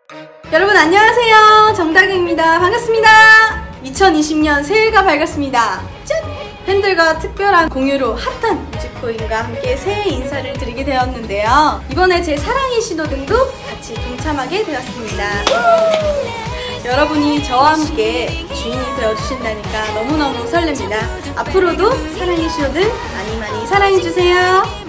여러분 안녕하세요. 정다경입니다. 반갑습니다. 2020년 새해가 밝았습니다. 짠! 팬들과 특별한 공유로 핫한 뮤직코인과 함께 새해 인사를 드리게 되었는데요. 이번에 제 사랑의 신호등도 같이 동참하게 되었습니다. 여러분이 저와 함께 주인이 되어주신다니까 너무너무 설렙니다. 앞으로도 사랑의 신호등 많이 많이 사랑해주세요.